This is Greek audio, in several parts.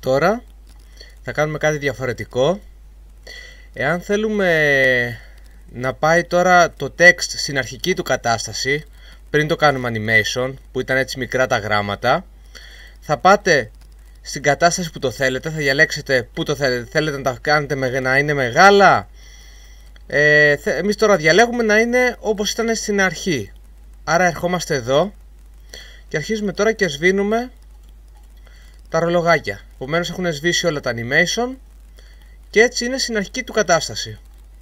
Τώρα θα κάνουμε κάτι διαφορετικό. Εάν θέλουμε να πάει τώρα το text στην αρχική του κατάσταση, πριν το κάνουμε animation, που ήταν έτσι μικρά τα γράμματα, θα πάτε στην κατάσταση που το θέλετε, θα διαλέξετε που το θέλετε. Θέλετε να τα κάνετε να είναι μεγάλα. Εμείς τώρα διαλέγουμε να είναι όπως ήταν στην αρχή. Άρα ερχόμαστε εδώ και αρχίζουμε τώρα και σβήνουμε τα ρολογάκια. Επομένως έχουν σβήσει όλα τα animation και έτσι είναι στην αρχική του κατάσταση.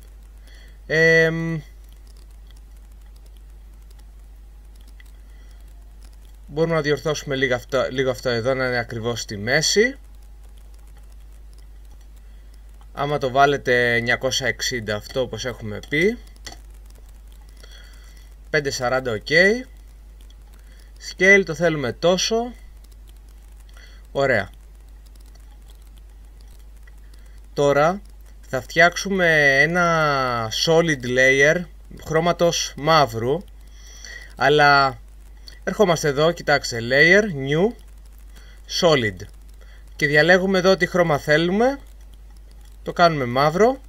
Μπορούμε να διορθώσουμε λίγο αυτό εδώ, να είναι ακριβώς στη μέση. Άμα το βάλετε 960 αυτό όπως έχουμε πει, 540 ok. Scale το θέλουμε τόσο. Ωραία. Τώρα θα φτιάξουμε ένα solid layer χρώματος μαύρου, αλλά ερχόμαστε εδώ, κοιτάξτε, layer, new, solid, και διαλέγουμε εδώ τι χρώμα θέλουμε. Το κάνουμε μαύρο,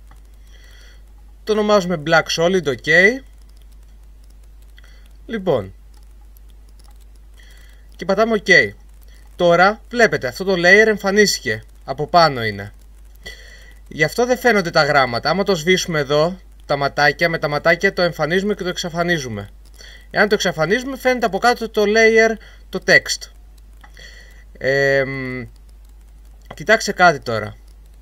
το ονομάζουμε black solid, ok. Λοιπόν, και πατάμε ok. Τώρα βλέπετε αυτό το layer εμφανίστηκε, από πάνω είναι. Γι' αυτό δεν φαίνονται τα γράμματα. Άμα το σβήσουμε εδώ, τα ματάκια, με τα ματάκια το εμφανίζουμε και το εξαφανίζουμε. Εάν το εξαφανίζουμε, φαίνεται από κάτω το layer, το text. Κοιτάξτε κάτι τώρα.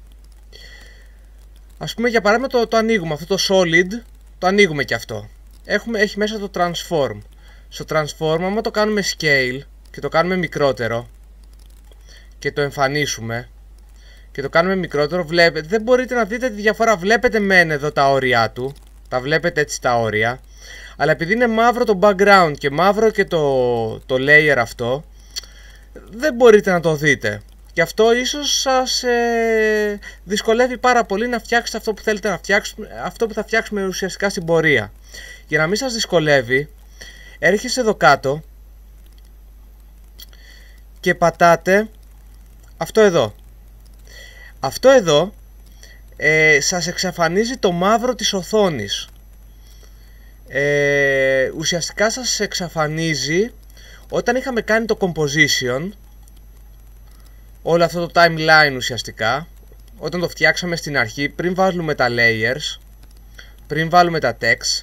Ας πούμε για παράδειγμα το ανοίγουμε, αυτό το solid, το ανοίγουμε και αυτό. Έχει μέσα το transform. Στο transform, άμα το κάνουμε scale και το κάνουμε μικρότερο και το εμφανίσουμε και το κάνουμε μικρότερο, βλέπετε, δεν μπορείτε να δείτε τη διαφορά. Βλέπετε μεν εδώ τα όρια του, τα βλέπετε έτσι τα όρια, αλλά επειδή είναι μαύρο το background και μαύρο και το layer αυτό, δεν μπορείτε να το δείτε. Και αυτό ίσως σας δυσκολεύει πάρα πολύ να φτιάξετε αυτό που θέλετε να φτιάξετε, αυτό που θα φτιάξουμε ουσιαστικά στην πορεία. Για να μην σας δυσκολεύει, έρχεστε εδώ κάτω και πατάτε αυτό εδώ. Αυτό εδώ σας εξαφανίζει το μαύρο της οθόνης. Ουσιαστικά σας εξαφανίζει όταν είχαμε κάνει το composition, όλο αυτό το timeline ουσιαστικά, όταν το φτιάξαμε στην αρχή, πριν βάλουμε τα layers, πριν βάλουμε τα text,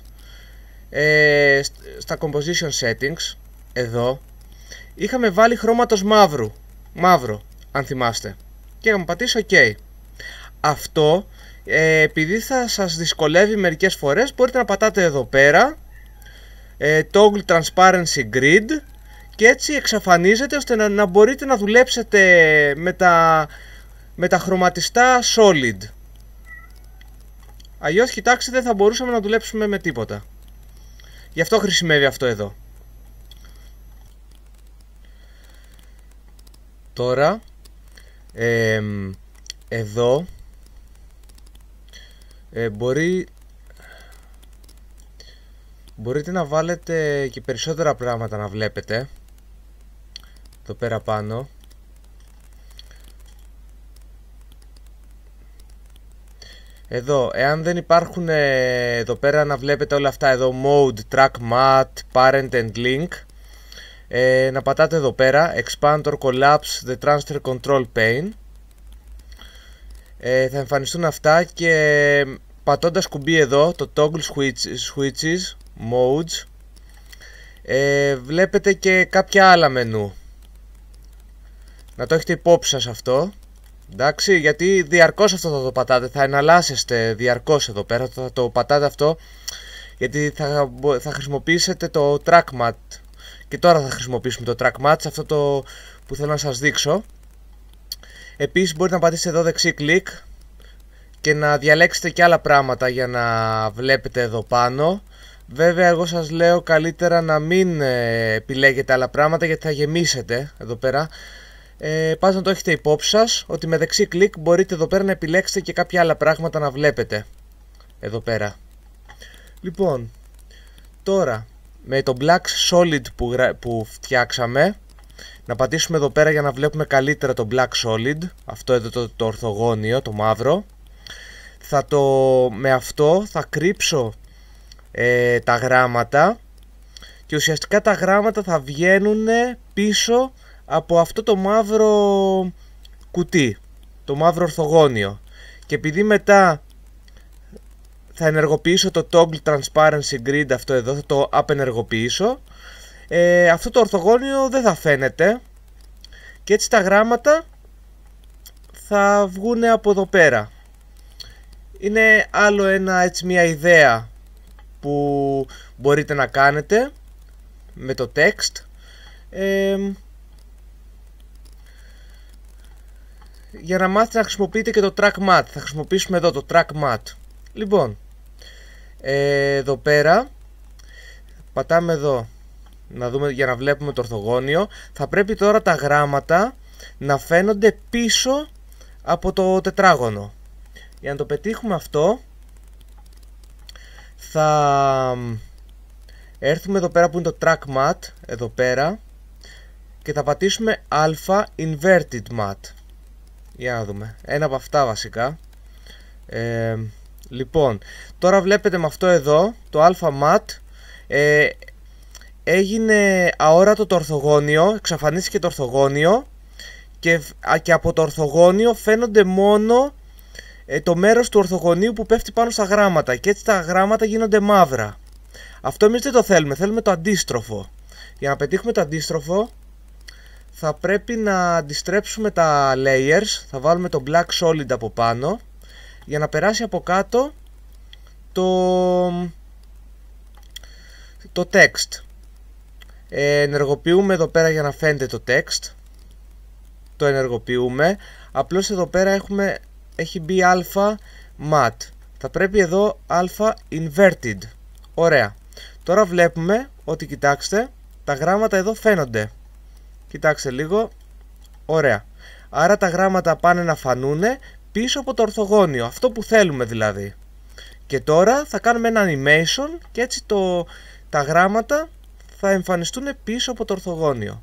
στα composition settings, εδώ, είχαμε βάλει χρώματος μαύρο, αν θυμάστε, και είχαμε πατήσει ok. Αυτό, επειδή θα σας δυσκολεύει μερικές φορές, μπορείτε να πατάτε εδώ πέρα toggle transparency grid και έτσι εξαφανίζεται, ώστε να μπορείτε να δουλέψετε με τα χρωματιστά solid. Αλλιώς, κοιτάξτε, δεν θα μπορούσαμε να δουλέψουμε με τίποτα. Γι' αυτό χρησιμεύει αυτό εδώ. Τώρα εδώ μπορείτε να βάλετε και περισσότερα πράγματα να βλέπετε εδώ πέρα πάνω. Εδώ, εάν δεν υπάρχουν εδώ πέρα να βλέπετε όλα αυτά εδώ, mode, track matte, parent and link, να πατάτε εδώ πέρα expand or collapse the transfer control pane. Θα εμφανιστούν αυτά και πατώντας κουμπί εδώ, το toggle switches, modes, βλέπετε και κάποια άλλα μενού. Να το έχετε υπόψη σας αυτό. Εντάξει, γιατί διαρκώς αυτό θα το πατάτε, θα εναλλάσσεστε διαρκώς εδώ πέρα, θα το πατάτε αυτό, γιατί θα χρησιμοποιήσετε το track matte. Και τώρα θα χρησιμοποιήσουμε το track matte, αυτό το που θέλω να σας δείξω. Επίσης μπορείτε να πατήσετε εδώ δεξί κλικ και να διαλέξετε και άλλα πράγματα για να βλέπετε εδώ πάνω. Βέβαια εγώ σας λέω καλύτερα να μην επιλέγετε άλλα πράγματα, γιατί θα γεμίσετε εδώ πέρα. Πάντα να το έχετε υπόψη σας, ότι με δεξί κλικ μπορείτε εδώ πέρα να επιλέξετε και κάποια άλλα πράγματα να βλέπετε εδώ πέρα. Λοιπόν, τώρα με το black solid που φτιάξαμε, να πατήσουμε εδώ πέρα για να βλέπουμε καλύτερα το Black Solid, αυτό εδώ το ορθογώνιο, το μαύρο. Με αυτό θα κρύψω τα γράμματα και ουσιαστικά τα γράμματα θα βγαίνουν πίσω από αυτό το μαύρο κουτί, το μαύρο ορθογώνιο. Και επειδή μετά θα ενεργοποιήσω το Toggle Transparency Grid, αυτό εδώ θα το απενεργοποιήσω, αυτό το ορθογώνιο δεν θα φαίνεται και έτσι τα γράμματα θα βγουν από εδώ πέρα. Είναι άλλο μια ιδέα που μπορείτε να κάνετε με το text. Για να μάθετε να χρησιμοποιείτε και το Track Matte. Θα χρησιμοποιήσουμε εδώ το Track Matte. Λοιπόν, εδώ πέρα πατάμε εδώ να δούμε, για να βλέπουμε το ορθογώνιο. Θα πρέπει τώρα τα γράμματα να φαίνονται πίσω από το τετράγωνο. Για να το πετύχουμε αυτό, θα έρθουμε εδώ πέρα που είναι το Track Matte, εδώ πέρα, και θα πατήσουμε Alpha Inverted Matte. Για να δούμε, ένα από αυτά βασικά. Λοιπόν, τώρα βλέπετε με αυτό εδώ, το Alpha Matte, έγινε αόρατο το ορθογώνιο, εξαφανίστηκε το ορθογώνιο και από το ορθογώνιο φαίνονται μόνο το μέρος του ορθογωνίου που πέφτει πάνω στα γράμματα και έτσι τα γράμματα γίνονται μαύρα. Αυτό εμείς δεν το θέλουμε, θέλουμε το αντίστροφο. Για να πετύχουμε το αντίστροφο θα πρέπει να αντιστρέψουμε τα layers, θα βάλουμε το Black Solid από πάνω για να περάσει από κάτω το text. Ενεργοποιούμε εδώ πέρα για να φαίνεται το text. Το ενεργοποιούμε. Απλώς εδώ πέρα έχει μπει Alpha Matte. Θα πρέπει εδώ Alpha Inverted. Ωραία. Τώρα βλέπουμε ότι, κοιτάξτε, τα γράμματα εδώ φαίνονται. Κοιτάξτε λίγο. Ωραία. Άρα τα γράμματα πάνε να φανούν πίσω από το ορθογώνιο. Αυτό που θέλουμε δηλαδή. Και τώρα θα κάνουμε ένα animation και έτσι τα γράμματα θα εμφανιστούν πίσω από το ορθογώνιο.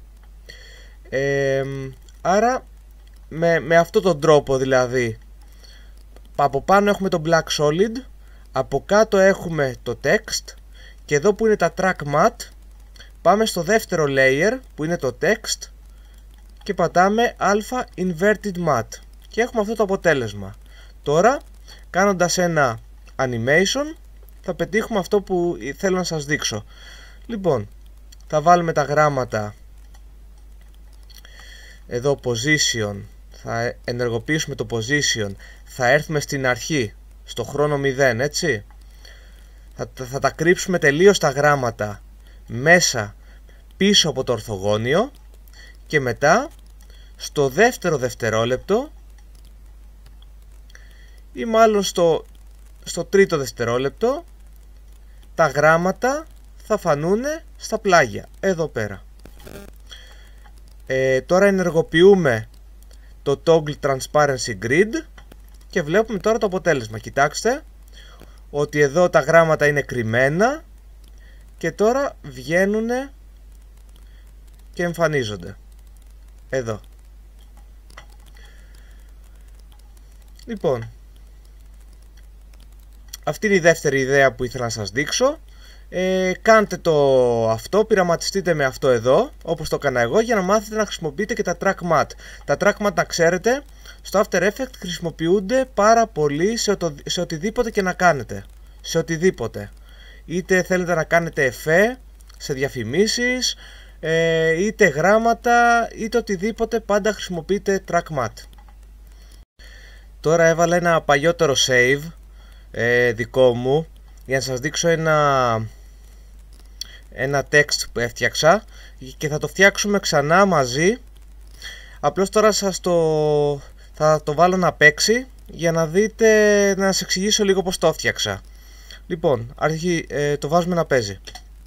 Άρα με αυτόν τον τρόπο δηλαδή, από πάνω έχουμε το Black Solid, από κάτω έχουμε το text και εδώ που είναι τα Track Matte πάμε στο δεύτερο layer που είναι το text και πατάμε Alpha Inverted Matte και έχουμε αυτό το αποτέλεσμα. Τώρα κάνοντας ένα animation θα πετύχουμε αυτό που θέλω να σας δείξω. Λοιπόν, θα βάλουμε τα γράμματα εδώ, position, θα ενεργοποιήσουμε το position, θα έρθουμε στην αρχή, στο χρόνο 0, έτσι. Θα τα κρύψουμε τελείως τα γράμματα μέσα πίσω από το ορθογώνιο και μετά στο δεύτερο δευτερόλεπτο ή μάλλον στο τρίτο δευτερόλεπτο τα γράμματα θα φανούν στα πλάγια, εδώ πέρα. Τώρα ενεργοποιούμε το Toggle Transparency Grid και βλέπουμε τώρα το αποτέλεσμα. Κοιτάξτε ότι εδώ τα γράμματα είναι κρυμμένα και τώρα βγαίνουν και εμφανίζονται εδώ. Λοιπόν, αυτή είναι η δεύτερη ιδέα που ήθελα να σας δείξω. Κάντε αυτό, πειραματιστείτε με αυτό εδώ, όπως το έκανα εγώ, για να μάθετε να χρησιμοποιείτε και τα Track Matte. Τα Track Matte, να ξέρετε, στο After Effects χρησιμοποιούνται πάρα πολύ σε οτιδήποτε και να κάνετε. Σε οτιδήποτε. Είτε θέλετε να κάνετε εφέ σε διαφημίσεις, είτε γράμματα, είτε οτιδήποτε, πάντα χρησιμοποιείτε Track Matte. Τώρα έβαλα ένα παλιότερο save δικό μου για να σας δείξω ένα text που έφτιαξα και θα το φτιάξουμε ξανά μαζί. Απλώς τώρα θα το βάλω να παίξει για να δείτε, να σας εξηγήσω λίγο πως το έφτιαξα. Λοιπόν, το βάζουμε να παίζει.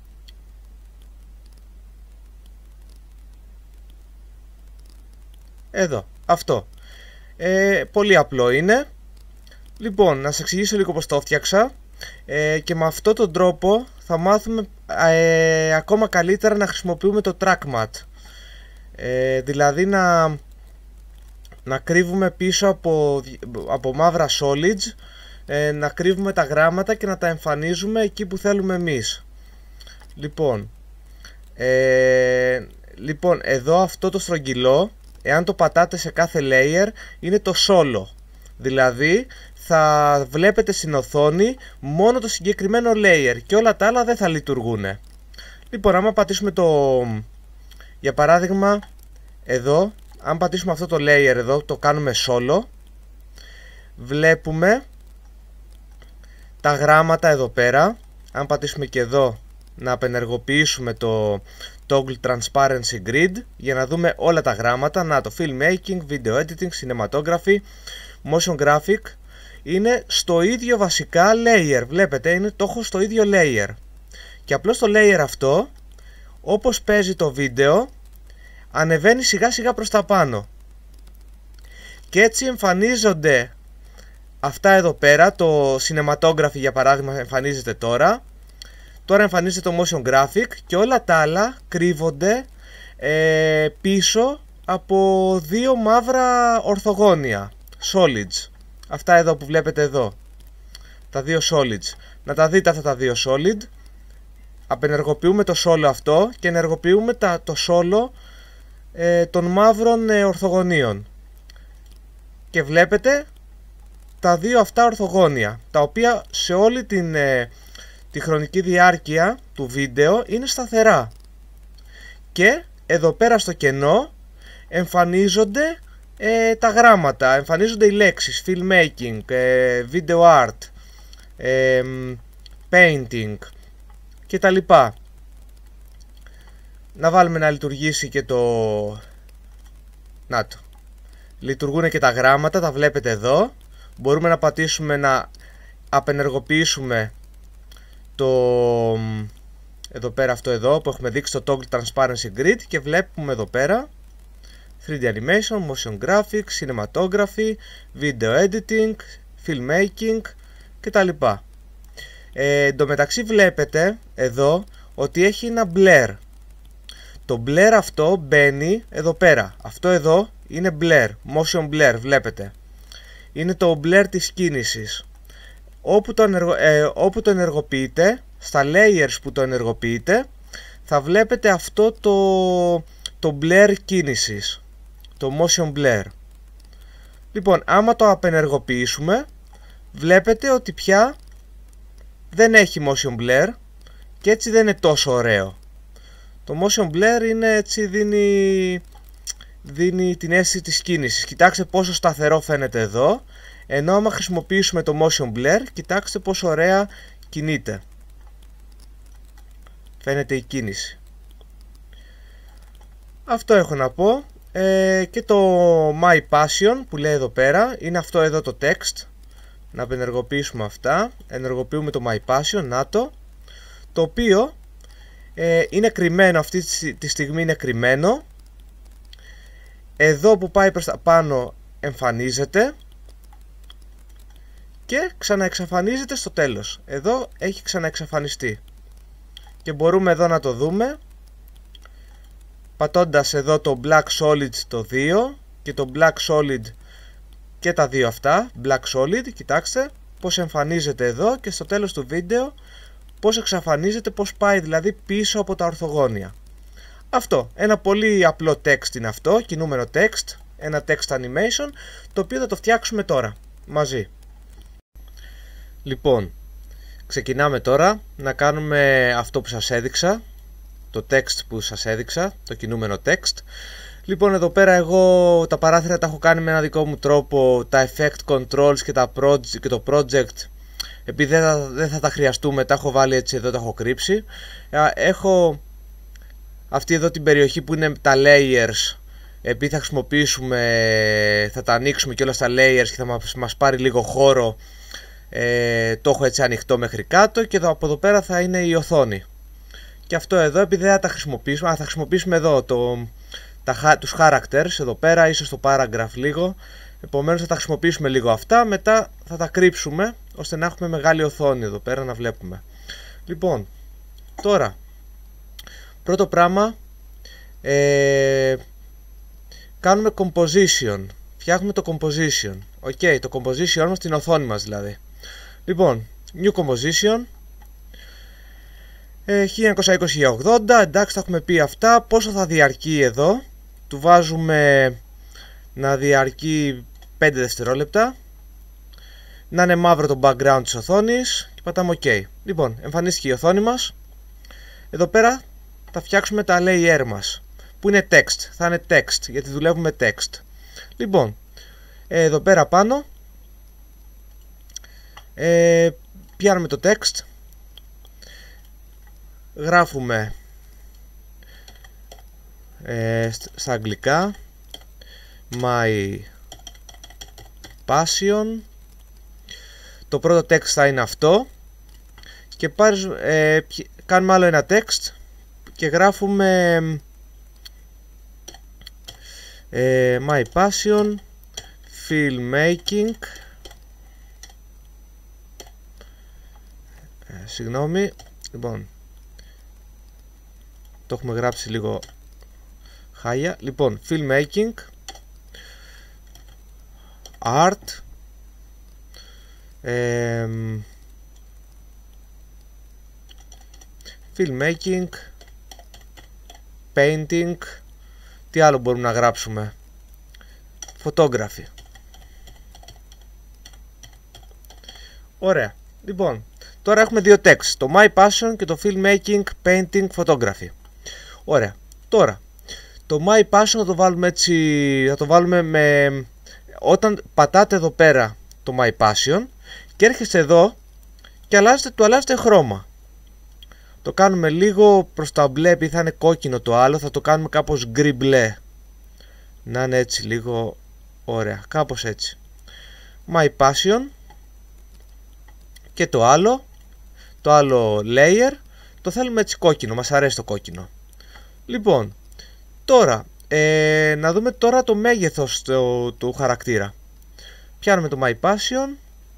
Εδώ, αυτό. Πολύ απλό είναι. Λοιπόν, να σας εξηγήσω λίγο πως το έφτιαξα. Και με αυτόν τον τρόπο θα μάθουμε ακόμα καλύτερα να χρησιμοποιούμε το Track Matte. Δηλαδή να κρύβουμε πίσω από μαύρα solids, να κρύβουμε τα γράμματα και να τα εμφανίζουμε εκεί που θέλουμε εμείς. Λοιπόν, εδώ αυτό το στρογγυλό, εάν το πατάτε σε κάθε layer, είναι το solo. Δηλαδή θα βλέπετε στην οθόνη μόνο το συγκεκριμένο layer και όλα τα άλλα δεν θα λειτουργούν. Λοιπόν, άμα πατήσουμε για παράδειγμα εδώ, αν πατήσουμε αυτό το layer εδώ, το κάνουμε solo, βλέπουμε τα γράμματα εδώ πέρα. Αν πατήσουμε και εδώ, να απενεργοποιήσουμε το Toggle Transparency Grid για να δούμε όλα τα γράμματα. Να το Filmmaking, Video Editing, Cinematography, Motion Graphic. Είναι στο ίδιο βασικά layer. Βλέπετε, το έχω στο ίδιο layer. Και απλώς το layer αυτό, όπως παίζει το βίντεο, ανεβαίνει σιγά σιγά προς τα πάνω. Και έτσι εμφανίζονται αυτά εδώ πέρα. Το Cinematography για παράδειγμα εμφανίζεται τώρα. Τώρα εμφανίζεται το Motion Graphic και όλα τα άλλα κρύβονται πίσω από δύο μαύρα ορθογώνια solids. Αυτά εδώ που βλέπετε εδώ, τα δύο solids. Να τα δείτε αυτά τα δύο solid. Απενεργοποιούμε το solo αυτό και ενεργοποιούμε το solo των μαύρων ορθογωνίων. Και βλέπετε τα δύο αυτά ορθογώνια, τα οποία σε όλη τη χρονική διάρκεια του βίντεο είναι σταθερά. Και εδώ πέρα στο κενό εμφανίζονται τα γράμματα, εμφανίζονται οι λέξεις filmmaking, video art, painting και τα λοιπά. Να βάλουμε να λειτουργήσει και να το. Λειτουργούν και τα γράμματα, τα βλέπετε εδώ. Μπορούμε να πατήσουμε να απενεργοποιήσουμε εδώ πέρα αυτό εδώ που έχουμε δείξει, το Toggle Transparency Grid, και βλέπουμε εδώ πέρα 3D Animation, Motion Graphics, Cinematography, Video Editing, Filmmaking κτλ. Εντωμεταξύ βλέπετε εδώ ότι έχει ένα blur. Το blur αυτό μπαίνει εδώ πέρα. Αυτό εδώ είναι blur, motion blur, βλέπετε. Είναι το blur της κίνησης. Όπου το ενεργοποιείτε, στα layers που το ενεργοποιείτε, θα βλέπετε αυτό το blur κίνησης, το motion blur. Λοιπόν, άμα το απενεργοποιήσουμε, βλέπετε ότι πια δεν έχει motion blur και έτσι δεν είναι τόσο ωραίο. Το motion blur είναι έτσι, δίνει την αίσθηση της κίνησης. Κοιτάξτε πόσο σταθερό φαίνεται εδώ, ενώ άμα χρησιμοποιήσουμε το motion blur, κοιτάξτε πόσο ωραία κινείται. Φαίνεται η κίνηση. Αυτό έχω να πω. Και το My Passion που λέει εδώ πέρα, είναι αυτό εδώ το text. Να απενεργοποιήσουμε αυτά. Ενεργοποιούμε το My Passion, να το οποίο είναι κρυμμένο, αυτή τη στιγμή είναι κρυμμένο. Εδώ που πάει προς τα πάνω εμφανίζεται και ξαναεξαφανίζεται στο τέλος. Εδώ έχει ξαναεξαφανιστεί και μπορούμε εδώ να το δούμε πατώντας εδώ το Black Solid το 2 και το Black Solid και τα δύο αυτά, Black Solid. Κοιτάξτε πως εμφανίζεται εδώ και στο τέλος του βίντεο πως εξαφανίζεται, πως πάει δηλαδή πίσω από τα ορθογώνια. Αυτό, ένα πολύ απλό text είναι αυτό, κινούμενο text, ένα text animation, το οποίο θα το φτιάξουμε τώρα μαζί. Λοιπόν, ξεκινάμε τώρα να κάνουμε αυτό που σας έδειξα, το text που σας έδειξα, το κινούμενο text. Λοιπόν, εδώ πέρα εγώ τα παράθυρα τα έχω κάνει με ένα δικό μου τρόπο, τα effect controls και το project, επειδή δεν θα τα χρειαστούμε, τα έχω βάλει έτσι εδώ, τα έχω κρύψει. Έχω αυτή εδώ την περιοχή που είναι τα layers, επειδή θα χρησιμοποιήσουμε, θα τα ανοίξουμε και όλα στα layers και θα μας πάρει λίγο χώρο, το έχω έτσι ανοιχτό μέχρι κάτω και από εδώ πέρα θα είναι η οθόνη. Και αυτό εδώ, επειδή δεν θα τα χρησιμοποιήσουμε, θα χρησιμοποιήσουμε εδώ τους characters εδώ πέρα, ίσως το paragraph λίγο, επομένως θα τα χρησιμοποιήσουμε λίγο αυτά, μετά θα τα κρύψουμε ώστε να έχουμε μεγάλη οθόνη εδώ πέρα να βλέπουμε. Λοιπόν, τώρα πρώτο πράγμα, κάνουμε composition. Φτιάχνουμε το composition. Ok, το composition μας στην οθόνη μας δηλαδή. Λοιπόν, new composition. 1920x80. Εντάξει, θα έχουμε πει αυτά. Πόσο θα διαρκεί εδώ? Του βάζουμε να διαρκεί 5 δευτερόλεπτα. Να είναι μαύρο το background της οθόνης. Και πατάμε ok. Λοιπόν, εμφανίστηκε η οθόνη μας. Εδώ πέρα θα φτιάξουμε τα layer μας, που είναι text. Θα είναι text, γιατί δουλεύουμε text. Λοιπόν, εδώ πέρα πάνω πιάνουμε το text, γράφουμε στα αγγλικά my passion. Το πρώτο text θα είναι αυτό. Και κάνουμε άλλο ένα text και γράφουμε my passion filmmaking. Συγγνώμη, λοιπόν, το έχουμε γράψει λίγο χάλια. Λοιπόν, filmmaking art filmmaking painting. Τι άλλο μπορούμε να γράψουμε? Photography. Ωραία. Λοιπόν, τώρα έχουμε δύο text, το my passion και το filmmaking painting photography. Ωραία. Τώρα το my passion θα το βάλουμε έτσι, θα το βάλουμε με, όταν πατάτε εδώ πέρα το my passion και έρχεστε εδώ και αλλάζετε χρώμα. Το κάνουμε λίγο προς τα μπλε, επειδή θα είναι κόκκινο το άλλο, θα το κάνουμε κάπως γκρι μπλε. Να είναι έτσι λίγο, ωραία, κάπως έτσι. My passion. Και το άλλο layer το θέλουμε έτσι κόκκινο, μας αρέσει το κόκκινο. Λοιπόν, τώρα να δούμε τώρα το μέγεθος του χαρακτήρα. Πιάνουμε το my passion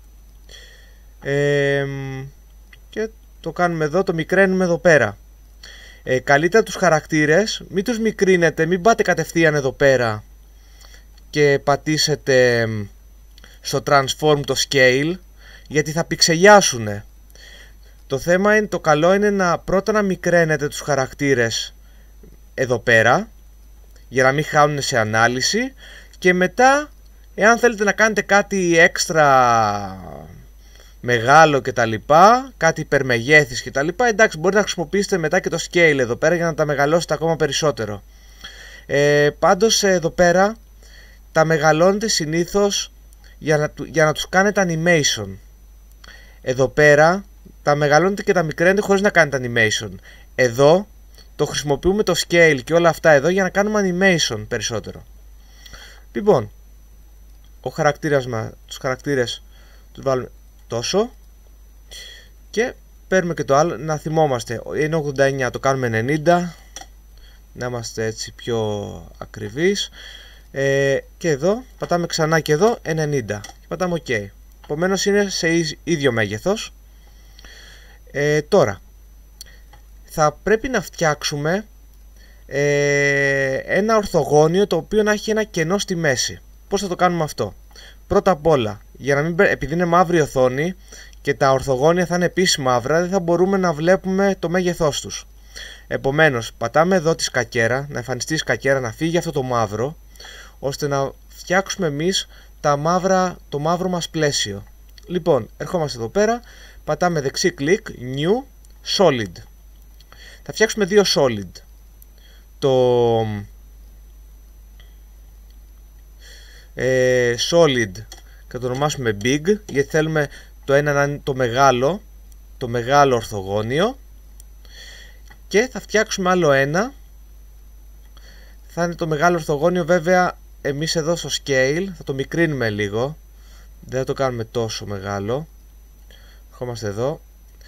και το κάνουμε εδώ, το μικραίνουμε εδώ πέρα. Καλύτερα τους χαρακτήρες μην τους μικρύνετε, μην πάτε κατευθείαν εδώ πέρα και πατήσετε στο transform το scale, γιατί θα πιξελιάσουνε. Το θέμα είναι, το καλό είναι πρώτα να μικραίνετε τους χαρακτήρες εδώ πέρα για να μην χάνουν σε ανάλυση, και μετά εάν θέλετε να κάνετε κάτι έξτρα μεγάλο και τα λοιπά, κάτι υπερμεγέθης και τα λοιπά, εντάξει, μπορείτε να χρησιμοποιήσετε μετά και το scale εδώ πέρα για να τα μεγαλώσετε ακόμα περισσότερο. Πάντως εδώ πέρα τα μεγαλώνετε συνήθως για να τους κάνετε animation. Εδώ πέρα τα μεγαλώνετε και τα μικραίνετε χωρίς να κάνετε animation. Εδώ το χρησιμοποιούμε το scale και όλα αυτά εδώ για να κάνουμε animation περισσότερο. Λοιπόν, τους χαρακτήρες τους βάλουμε τόσο και παίρνουμε και το άλλο, να θυμόμαστε, είναι 89, το κάνουμε 90, να είμαστε έτσι πιο ακριβείς. Και εδώ πατάμε ξανά και εδώ 90 και πατάμε ok. Επομένως είναι σε ίδιο μέγεθος. Τώρα θα πρέπει να φτιάξουμε ένα ορθογώνιο το οποίο να έχει ένα κενό στη μέση. Πώς θα το κάνουμε αυτό? Πρώτα απ' όλα, για να μην, επειδή είναι μαύρη οθόνη και τα ορθογώνια θα είναι επίσης μαύρα, δεν θα μπορούμε να βλέπουμε το μέγεθός τους. Επομένως πατάμε εδώ τη σκακέρα, να εμφανιστεί η σκακέρα, να φύγει αυτό το μαύρο, ώστε να φτιάξουμε εμείς το μαύρο μας πλαίσιο. Λοιπόν, ερχόμαστε εδώ πέρα, πατάμε δεξί κλικ, new, solid. Θα φτιάξουμε δύο solid. Το solid και το ονομάσουμε big, γιατί θέλουμε το ένα να είναι το μεγάλο ορθογώνιο, και θα φτιάξουμε άλλο ένα, θα είναι το μεγάλο ορθογώνιο. Βέβαια εμείς εδώ στο scale θα το μικρύνουμε λίγο, δεν θα το κάνουμε τόσο μεγάλο. Ερχόμαστε εδώ,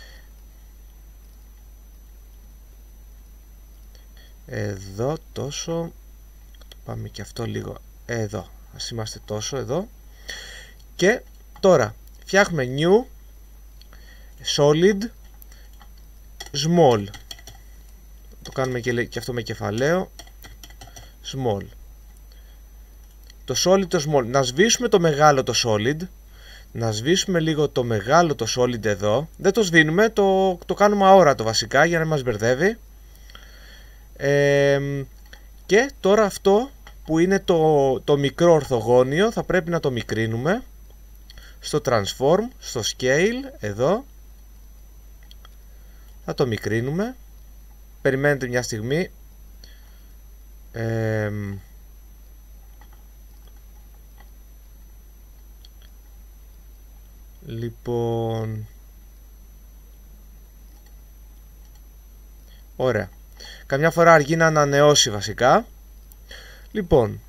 εδώ τόσο, πάμε και αυτό λίγο εδώ, ας είμαστε τόσο εδώ. Και τώρα φτιάχνουμε new solid small, το κάνουμε και αυτό με κεφαλαίο, small. το solid, το small. Να σβήσουμε το μεγάλο το solid. Να σβήσουμε λίγο το μεγάλο το solid εδώ. Δεν το σβήνουμε, το κάνουμε αόρατο βασικά για να μας μπερδεύει. Και τώρα αυτό που είναι το μικρό ορθογώνιο θα πρέπει να το μικρύνουμε. Στο transform, στο scale, εδώ. Θα το μικρύνουμε. Περιμένετε μια στιγμή. Λοιπόν, ωραία. Καμιά φορά αργεί να ανανεώσει βασικά. Λοιπόν,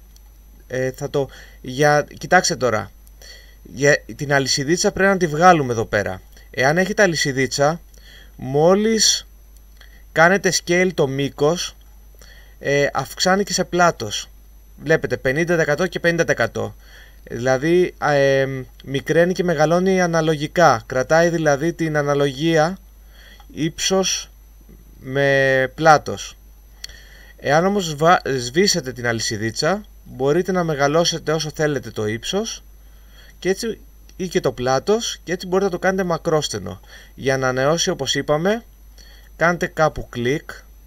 κοιτάξτε τώρα. Για την αλυσιδίτσα πρέπει να τη βγάλουμε εδώ πέρα. Εάν έχετε αλυσιδίτσα, μόλις κάνετε scale το μήκος, αυξάνει και σε πλάτος. Βλέπετε 50% και 50%. Δηλαδή μικραίνει και μεγαλώνει αναλογικά. Κρατάει δηλαδή την αναλογία ύψος με πλάτος. Εάν όμως σβήσετε την αλυσιδίτσα, μπορείτε να μεγαλώσετε όσο θέλετε το ύψος και έτσι, ή και το πλάτος, και έτσι μπορείτε να το κάνετε μακρόστενο. Για να ανανεώσει, όπως είπαμε, κάντε κάπου κλικ.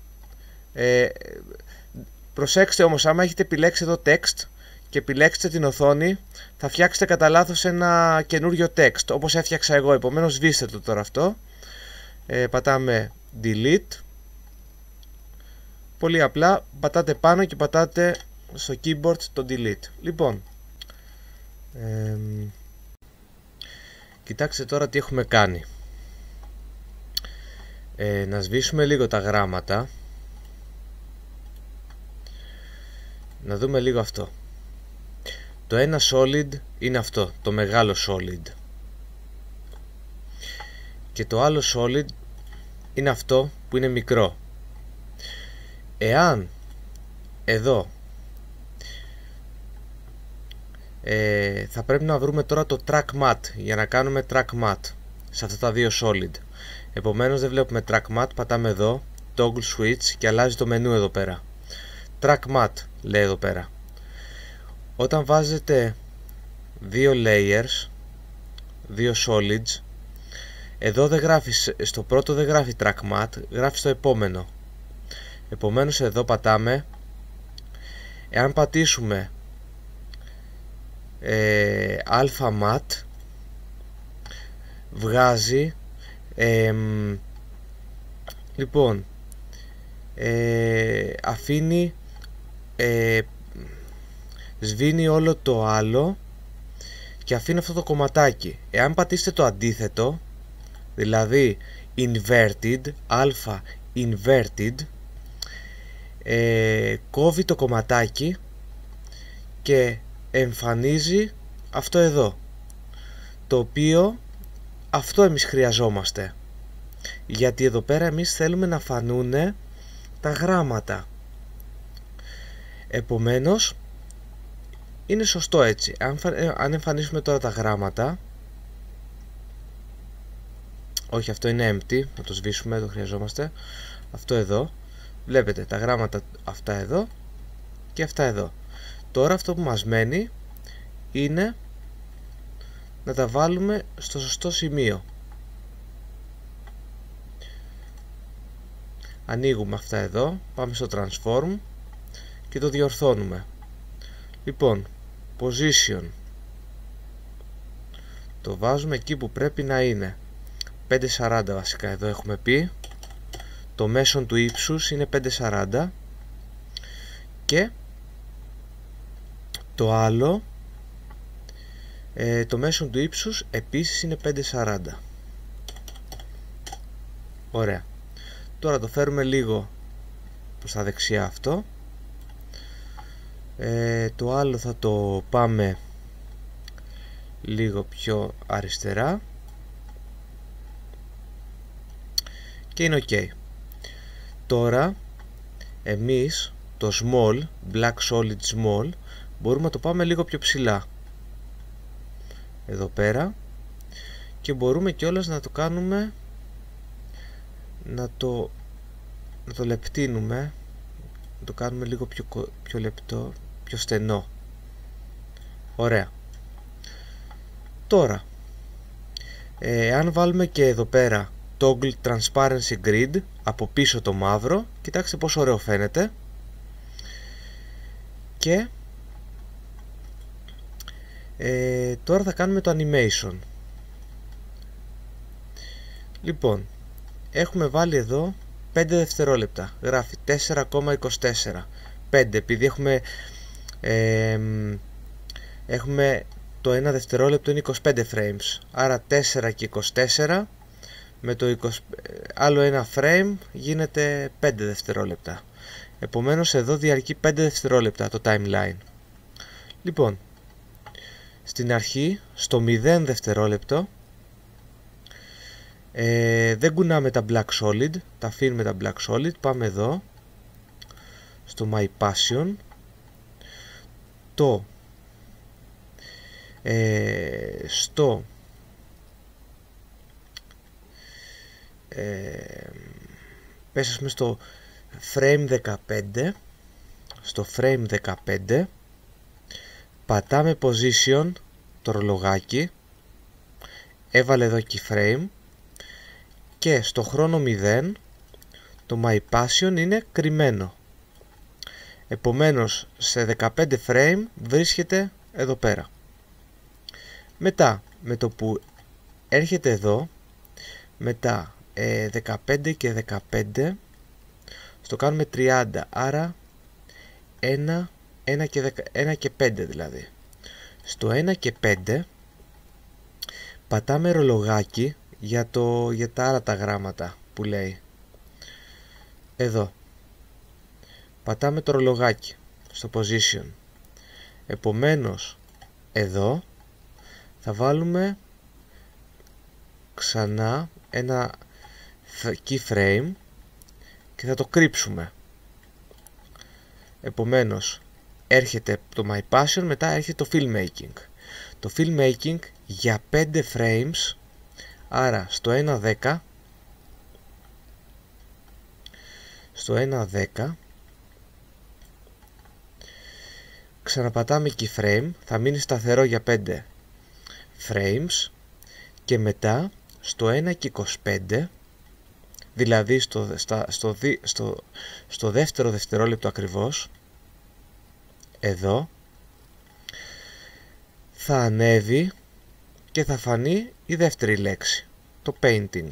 Προσέξτε όμως, άμα έχετε επιλέξει εδώ text και επιλέξετε την οθόνη, θα φτιάξετε κατά λάθος ένα καινούριο text, όπως έφτιαξα εγώ. Επομένως σβήστε το τώρα αυτό. Πατάμε delete. Πολύ απλά πατάτε πάνω και πατάτε στο keyboard το delete. Λοιπόν, κοιτάξτε τώρα τι έχουμε κάνει. Να σβήσουμε λίγο τα γράμματα. Να δούμε λίγο αυτό. Το ένα solid είναι αυτό, το μεγάλο solid. Και το άλλο solid είναι αυτό που είναι μικρό. Εάν εδώ θα πρέπει να βρούμε τώρα το track matte για να κάνουμε track matte σε αυτά τα δύο solid. Επομένως δεν βλέπουμε track matte, πατάμε εδώ toggle switch και αλλάζει το μενού εδώ πέρα. Track matte λέει εδώ πέρα. Όταν βάζετε δύο layers, δύο solids, εδώ δεν γράφει, στο πρώτο δεν γράφει track matte, γράφει στο επόμενο. Επομένως εδώ πατάμε. Εάν πατήσουμε alpha matte, βγάζει λοιπόν αφήνει, σβήνει όλο το άλλο και αφήνει αυτό το κομματάκι. Εάν πατήσετε το αντίθετο, δηλαδή inverted, alpha inverted, κόβει το κομματάκι και εμφανίζει αυτό εδώ, το οποίο αυτό εμείς χρειαζόμαστε, γιατί εδώ πέρα εμείς θέλουμε να φανούνε τα γράμματα. Επομένως είναι σωστό έτσι. Αν εμφανίσουμε τώρα τα γράμματα, όχι, αυτό είναι empty, να το σβήσουμε, το χρειαζόμαστε. Αυτό εδώ, βλέπετε τα γράμματα αυτά εδώ και αυτά εδώ. Τώρα αυτό που μας μένει είναι να τα βάλουμε στο σωστό σημείο. Ανοίγουμε αυτά εδώ, πάμε στο transform και το διορθώνουμε. Λοιπόν, position, το βάζουμε εκεί που πρέπει να είναι, 540 βασικά εδώ έχουμε πει. Το μέσον του ύψους είναι 540 και το άλλο, το μέσον του ύψους επίσης είναι 540. Ωραία. Τώρα το φέρουμε λίγο προς τα δεξιά αυτό. Το άλλο θα το πάμε λίγο πιο αριστερά και είναι ok. Τώρα εμείς το small, black solid small, μπορούμε να το πάμε λίγο πιο ψηλά εδώ πέρα και μπορούμε κιόλας να το κάνουμε, να το λεπτύνουμε, να το κάνουμε λίγο πιο λεπτό, πιο στενό. Ωραία. Τώρα, αν βάλουμε και εδώ πέρα Toggle Transparency Grid από πίσω το μαύρο, κοιτάξτε πόσο ωραίο φαίνεται. Και τώρα θα κάνουμε το animation. Λοιπόν, έχουμε βάλει εδώ 5 δευτερόλεπτα. Γράφει 4,24. 5, επειδή έχουμε το 1 δευτερόλεπτο είναι 25 frames. Άρα 4 και 24 με το άλλο ένα frame γίνεται 5 δευτερόλεπτα. Επομένως εδώ διαρκεί 5 δευτερόλεπτα το timeline. Λοιπόν, στην αρχή, στο 0 δευτερόλεπτο, δεν κουνάμε τα black solid, τα αφήνουμε τα black solid. Πάμε εδώ στο My Passion, πέσαμε στο frame 15. Στο frame 15 πατάμε position το ρολογάκι, έβαλε εδώ keyframe και στο χρόνο 0 το My Passion είναι κρυμμένο. Επομένως σε 15 frame βρίσκεται εδώ πέρα. Μετά με το που έρχεται εδώ, μετά 15 και 15 στο κάνουμε 30, άρα 1 και 5 δηλαδή. Στο 1 και 5 πατάμε ρολογάκι για τα άλλα τα γράμματα που λέει. Εδώ πατάμε το ρολογάκι στο position. Επομένως εδώ θα βάλουμε ξανά ένα keyframe και θα το κρύψουμε. Επομένως έρχεται το My Passion, μετά έρχεται το Filmmaking. Το Filmmaking για 5 frames, άρα στο 1.10, στο 1.10 ξαναπατάμε keyframe, θα μείνει σταθερό για 5 frames και μετά στο 1.25, δηλαδή στο δεύτερο δευτερόλεπτο ακριβώς, εδώ θα ανέβει και θα φανεί η δεύτερη λέξη, το painting.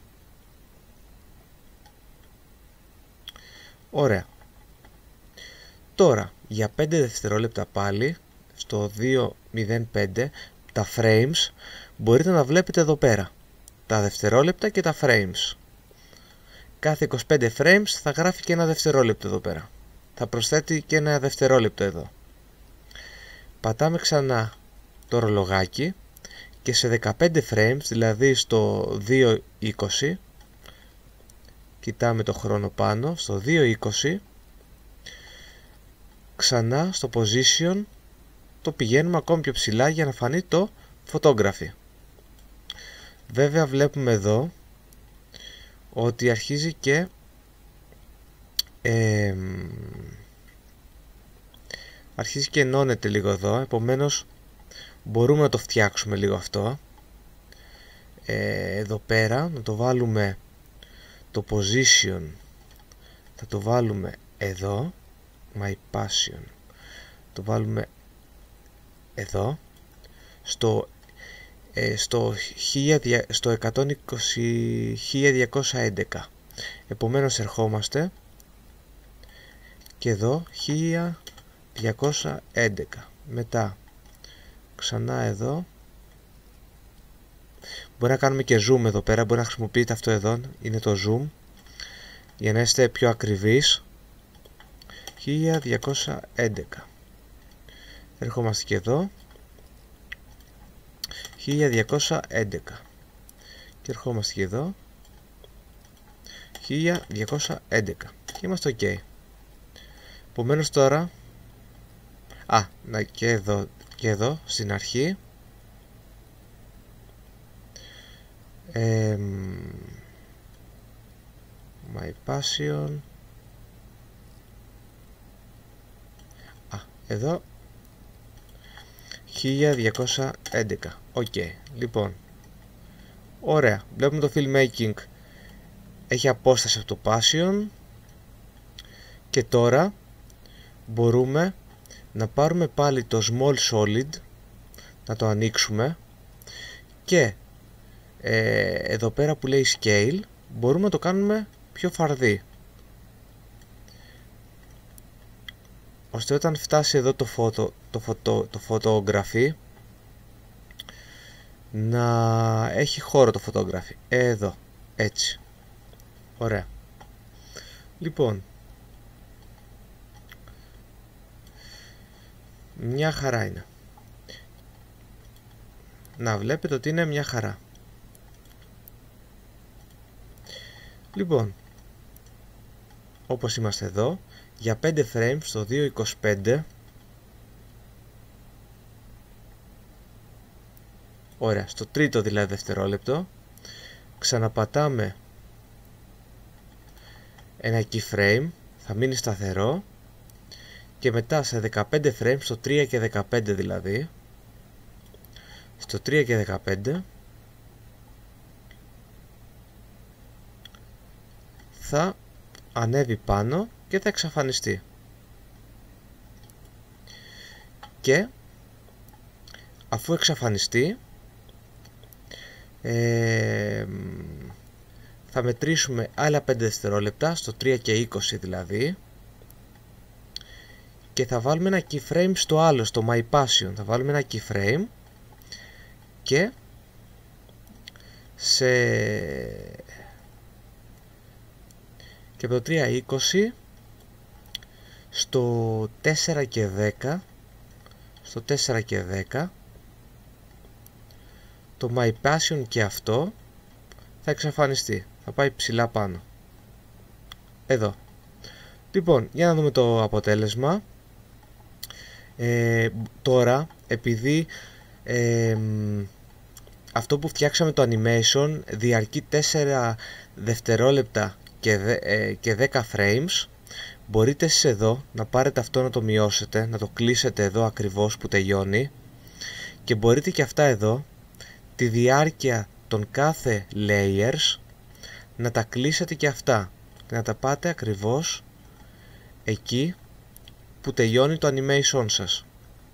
Ωραία. Τώρα για 5 δευτερόλεπτα πάλι στο 2.05 τα frames μπορείτε να βλέπετε εδώ πέρα τα δευτερόλεπτα και τα frames. Κάθε 25 frames θα γράφει και ένα δευτερόλεπτο εδώ πέρα. Θα προσθέτει και ένα δευτερόλεπτο εδώ. Πατάμε ξανά το ρολογάκι και σε 15 frames, δηλαδή στο 2.20, κοιτάμε το χρόνο πάνω, στο 2.20 ξανά στο position το πηγαίνουμε ακόμη πιο ψηλά για να φανεί το photography. Βέβαια βλέπουμε εδώ ότι αρχίζει και ενώνεται λίγο εδώ, επομένως μπορούμε να το φτιάξουμε λίγο αυτό. Εδώ πέρα να το βάλουμε το position, θα το βάλουμε εδώ, My Passion, το βάλουμε εδώ στο 1211. Επομένως ερχόμαστε και εδώ 1211, μετά ξανά εδώ, μπορεί να κάνουμε και zoom εδώ πέρα, μπορεί να χρησιμοποιείτε αυτό εδώ, είναι το zoom για να είστε πιο ακριβείς. 1211, ερχόμαστε και εδώ 1211 και ερχόμαστε και εδώ 1211 και είμαστε ok. Επομένως τώρα και εδώ στην αρχή My Passion, εδώ 1211. Οκ. Λοιπόν. Ωραία. Βλέπουμε το filmmaking έχει απόσταση από το Passion. Και τώρα μπορούμε να πάρουμε πάλι το Small Solid, να το ανοίξουμε και εδώ πέρα που λέει Scale μπορούμε να το κάνουμε πιο φαρδί, ώστε όταν φτάσει εδώ το photography να έχει χώρο το photography. Εδώ, έτσι. Ωραία. Λοιπόν, μια χαρά είναι. Να βλέπετε ότι είναι μια χαρά. Λοιπόν, όπως είμαστε εδώ, για 5 frames στο 2.25. Ωραία, στο τρίτο δηλαδή δευτερόλεπτο ξαναπατάμε ένα keyframe, θα μείνει σταθερό και μετά σε 15 frames, στο 3 και 15 δηλαδή, στο 3 και 15 θα ανέβει πάνω και θα εξαφανιστεί. Και αφού εξαφανιστεί θα μετρήσουμε άλλα 5 δευτερόλεπτα, στο 3 και 20 δηλαδή, και θα βάλουμε ένα keyframe στο άλλο, στο My Passion. Θα βάλουμε ένα keyframe και και από το 3.20 στο 4 και 10, στο 4 και 10 το My Passion και αυτό θα εξαφανιστεί, θα πάει ψηλά πάνω. Εδώ. Λοιπόν, για να δούμε το αποτέλεσμα. Τώρα, επειδή αυτό που φτιάξαμε το animation διαρκεί 4 δευτερόλεπτα και 10 frames, μπορείτε εσείς εδώ να πάρετε αυτό, να το μειώσετε, να το κλείσετε εδώ ακριβώς που τελειώνει, και μπορείτε και αυτά εδώ, τη διάρκεια των κάθε layers, να τα κλείσετε και αυτά και να τα πάτε ακριβώς εκεί που τελειώνει το animation σας.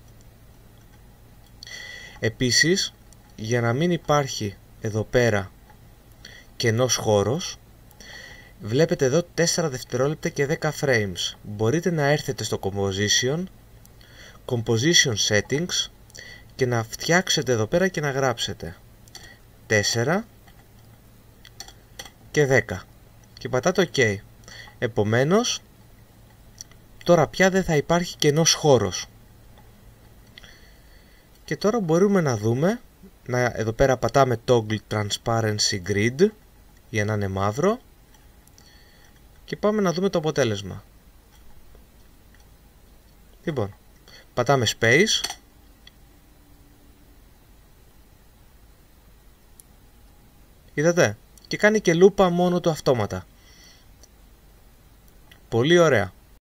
Επίσης, για να μην υπάρχει εδώ πέρα κενός χώρος, βλέπετε εδώ 4 δευτερόλεπτα και 10 frames. Μπορείτε να έρθετε στο Composition Settings και να φτιάξετε εδώ πέρα και να γράψετε 4 και 10 και πατάτε OK. Επομένως, τώρα πια δεν θα υπάρχει κενός χώρος. Και τώρα μπορούμε να δούμε, εδώ πέρα πατάμε Toggle Transparency Grid για να είναι μαύρο και πάμε να δούμε το αποτέλεσμα. Λοιπόν, πατάμε Space Είδατε, και κάνει και λούπα μόνο του αυτόματα. Πολύ ωραία.